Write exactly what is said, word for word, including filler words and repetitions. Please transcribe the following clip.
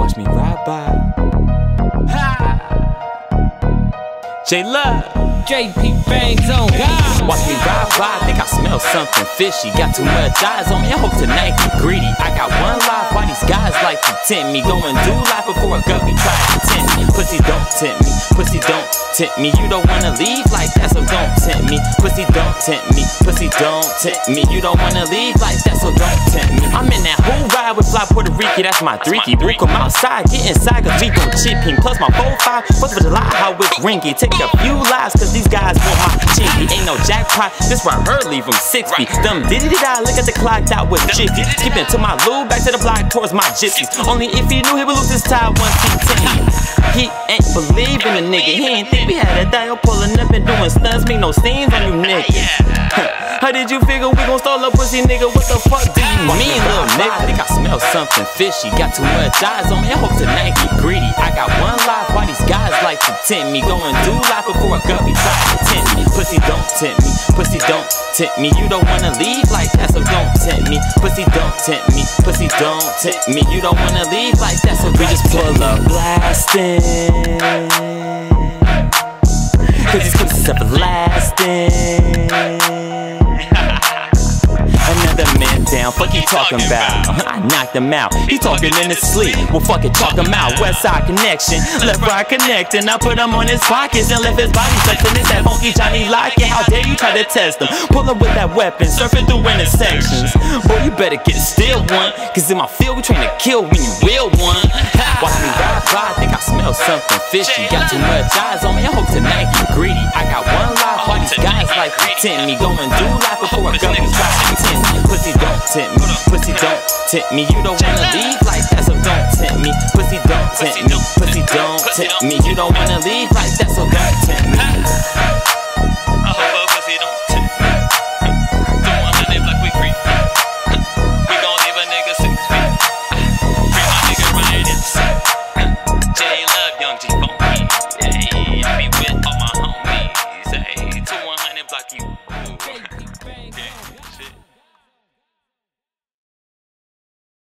Watch me ride by. Ha! J-Love, J P Bangz on God. watch me ride by, think I smell something fishy. Got too much eyes on me, I hope tonight get greedy. I got one life, why these guys like to tempt me? Go and do life before a guppy try to tempt me. Pussy don't tempt me, pussy don't tempt me. You don't wanna leave like that, so don't tempt me. Pussy don't tempt me, pussy don't tempt me. You don't wanna leave like that, so don't tempt me. I'm in that whole ride with fly Puerto Rico, that's my three-key. Boo, come outside, get inside, cause we gon' chip him. Plus my four five, what's with the lie, how it's rinky. Take a few lives, cause these guys want my chinky. Ain't no jackpot, this right her leave him six feet. Them diddy-da, look at the clock out with jiffy. Skipping to my loo, back to the block towards my gypsies. Only if he knew he would lose his tie once he ten. He ain't believing a nigga, he ain't think we had a dial pulling up and doing stunts. Make no scenes on you niggas. How did you figure we gon' stall a pussy nigga? What the fuck do you mean, little nigga? I think I smell something fishy. Got too much eyes on me, I hope tonight get greedy. I got one life, why these guys like to tempt me? Go and do life before a guppy try to tempt me. Pussy don't tempt me, pussy don't tempt me. You don't wanna leave like that, so don't tempt me. Pussy don't tempt me, pussy don't tempt me. You don't wanna leave like that, so we just pull up blasting. Cause these kisses everlasting. Another man down, fuck he talking about? I knocked him out, he talking in his sleep. Well fuck it, talk him out. West side connection, left right connecting. I put him on his pockets and left his body flexing. It's that funky Johnny Lockett, how dare you try to test him? Pull up with that weapon, surfing through intersections. Boy you better get still one, cause in my field we train to kill when you will one. Watch me ride by, I think I smell something fishy. Got too much eyes on me, I hope tonight get greedy. I got one life, all these guys like to tempt me. Go and do life before a guppy try to tempt me. Pussy don't tempt me, pussy don't tempt me. You don't wanna leave like that, so don't tempt me. Pussy don't tempt me, pussy don't tempt me. You don't wanna leave like that, so don't